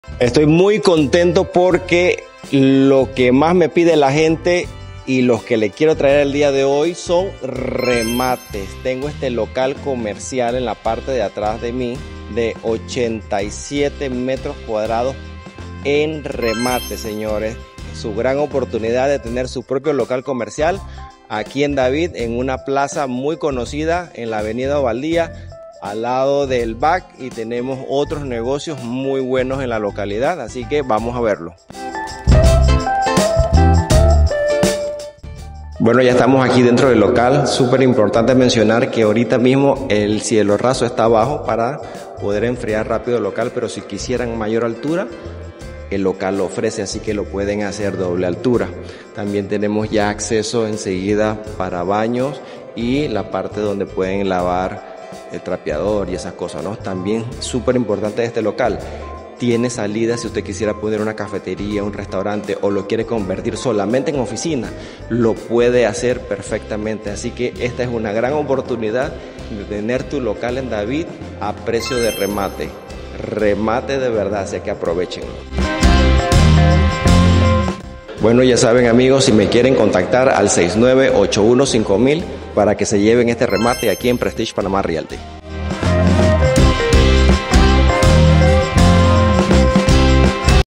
Estoy muy contento porque lo que más me pide la gente y los que le quiero traer el día de hoy son remates. Tengo este local comercial en la parte de atrás de mí de 87 metros cuadrados en remate, señores. Su gran oportunidad de tener su propio local comercial aquí en David, en una plaza muy conocida en la avenida Ovaldía, al lado del BAC, y tenemos otros negocios muy buenos en la localidad, así que vamos a verlo. Bueno, ya estamos aquí dentro del local. Súper importante mencionar que ahorita mismo el cielo raso está abajo para poder enfriar rápido el local, pero si quisieran mayor altura, el local lo ofrece, así que lo pueden hacer doble altura. También tenemos ya acceso enseguida para baños y la parte donde pueden lavar el trapeador y esas cosas, ¿no? También súper importante de este local, tiene salida si usted quisiera poner una cafetería, un restaurante o lo quiere convertir solamente en oficina, lo puede hacer perfectamente. Así que esta es una gran oportunidad de tener tu local en David a precio de remate. Remate de verdad, así que aprovechenlo. Bueno, ya saben, amigos, si me quieren contactar al 69815000 para que se lleven este remate aquí en Prestige Panamá Realty.